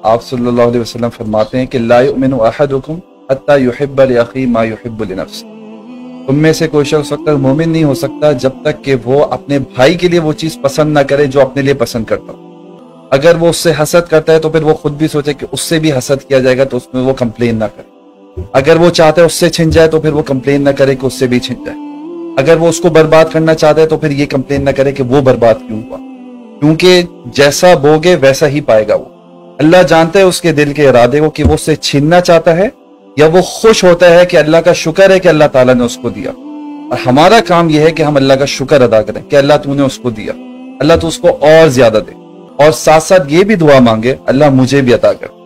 آپ صلی اللہ علیہ وسلم فرماتے ہیں کہ لا یؤمن احدکم حتی یحب لاخیہ ما یحب لنفسہ، تم میں سے کوئی شخص وقت تک مومن نہیں ہو سکتا جب تک کہ وہ اپنے بھائی کے لیے وہ چیز پسند نہ کرے جو اپنے لیے پسند کرتا ہو۔ اگر وہ اس سے حسد کرتا ہے تو پھر وہ خود بھی سوچے کہ اس سے بھی حسد کیا جائے گا تو اس میں وہ کمپلین نہ کرے۔ اگر وہ چاہتا ہے اس سے چھن جائے تو پھر وہ کمپلین نہ کرے کہ اس سے بھی چھن جائے۔ اگر وہ اس کو برباد کرنا چاہتا ہے تو پھر یہ کمپلین نہ کرے کہ وہ برباد کیوں ہوا، کیونکہ جیسا بوگے ویسا ہی پائے گا وہ۔ اللہ جانتا ہے اس کے دل کے ارادے کو کہ وہ اس سے چھیننا چاہتا ہے یا وہ خوش ہوتا ہے کہ اللہ کا شکر ہے کہ اللہ تعالیٰ نے اس کو دیا۔ اور ہمارا کام یہ ہے کہ ہم اللہ کا شکر ادا کریں کہ اللہ تو نے اس کو دیا، اللہ تو اس کو اور زیادہ دے، اور ساتھ ساتھ یہ بھی دعا مانگے اللہ مجھے بھی عطا کر۔